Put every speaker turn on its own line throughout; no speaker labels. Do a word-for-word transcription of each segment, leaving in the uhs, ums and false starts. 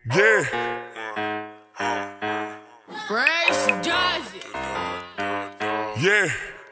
Yeah.
Fresh does it.
Yeah.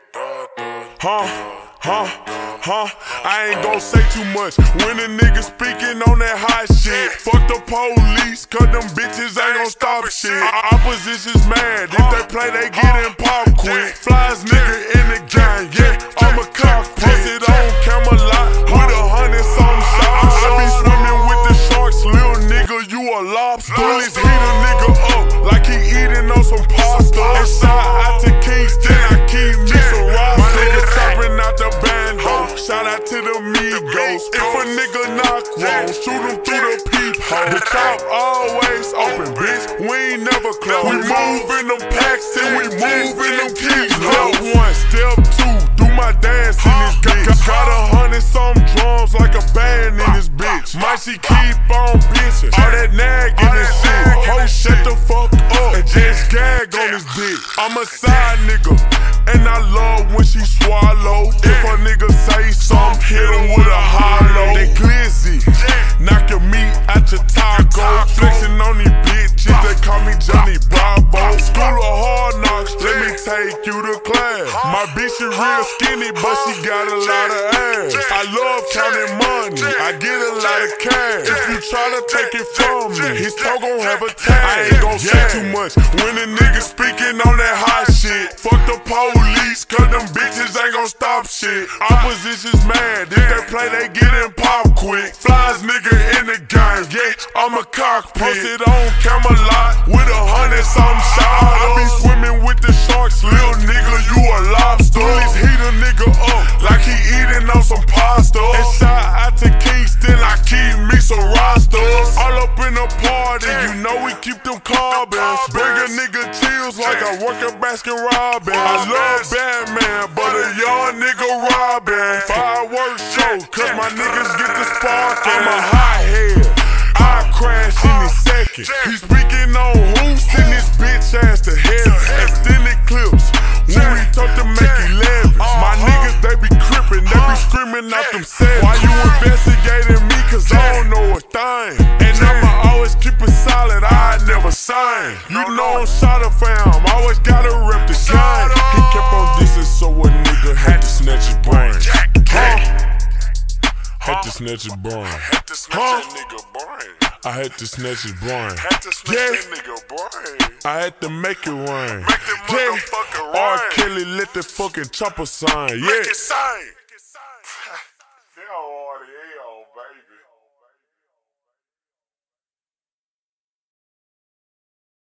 Huh? Huh? Huh? I ain't gon' say too much when a nigga speaking on that hot shit. Fuck the police, cause them bitches ain't gon' stop shit. Our opposition's mad, if they play, they gettin' pop quick. Flies nigga in the gang, yeah, I'm a cockpit. Posted on Camelot with a hundred something shots. I be swimming with the sharks, little nigga, you a lobster. Police heat a nigga up like he eating on some pasta. And shout out to Kingston, I keep me some rosters. My nigga chopping out the bando, shout out to the Migos. If a nigga knock wrong, shoot him through the peephole. The top always open, bitch, we ain't never close. We move in them packs till we move in them keys. Step one, step two, do my dance in this bitch. Got a hundred some drums like a band in this bitch. Might she keep on bitchin', all that nagging and shit. Ho, shut the fuck up and just gag on this dick. I'm a side nigga, and I love when she swallow. If a nigga say something, hit him with a hollow. They glizzy, knock your meat out your taco. Flexing on these bitches, they call me Johnny Bravo. School of hard knocks, let me take you to class. My bitch is real skinny, but she got a lot of ass. I love counting money, I get a lot of cash. If you try to take it from me, his toe gon' have a tag. I ain't gon' say too much when a nigga speaking on that hot shit. Fuck the police, cause them bitches ain't gon' stop shit. Opposition's mad, if they play, they gettin' pop quick. Flies nigga in the game, yeah, I'm a cockpit. Posted on Camelot with a hundred something shots. I be swimming with the sharks, little nigga, you a lobster. Police heat a nigga up like he eating on some pasta. And shout out to Kingston, I keep me some rosters. All up in the party, you know we keep them carbons. Bring a nigga chills like I work at Baskin Robbins. I love Batman, but a young nigga robbing. Fireworks show, cause my niggas get the spark. I'm a hothead, I crash any second. He speaking on who send this bitch ass to heaven. Extended clips, when we talk to make eleven. My niggas, they be crippin', they be screaming out them sevens. Why you investigating me, cause I don't know a thing. And I'ma always keep it solid, I never sign. You know I'm shot of fam, always gotta rep the gang. He kept on dissing, so a nigga had to snatch his brain. Huh? Had to snatch his brain.
Had to snatch
Huh?
that nigga brain.
I had to snatch his brain.
Had to snatch
Yeah.
that nigga brain.
I had to make it rain.
Make that
Yeah.
motherfucker
R.
rain.
Kelly let the fucking chopper sign.
Make
Yeah.
it sing.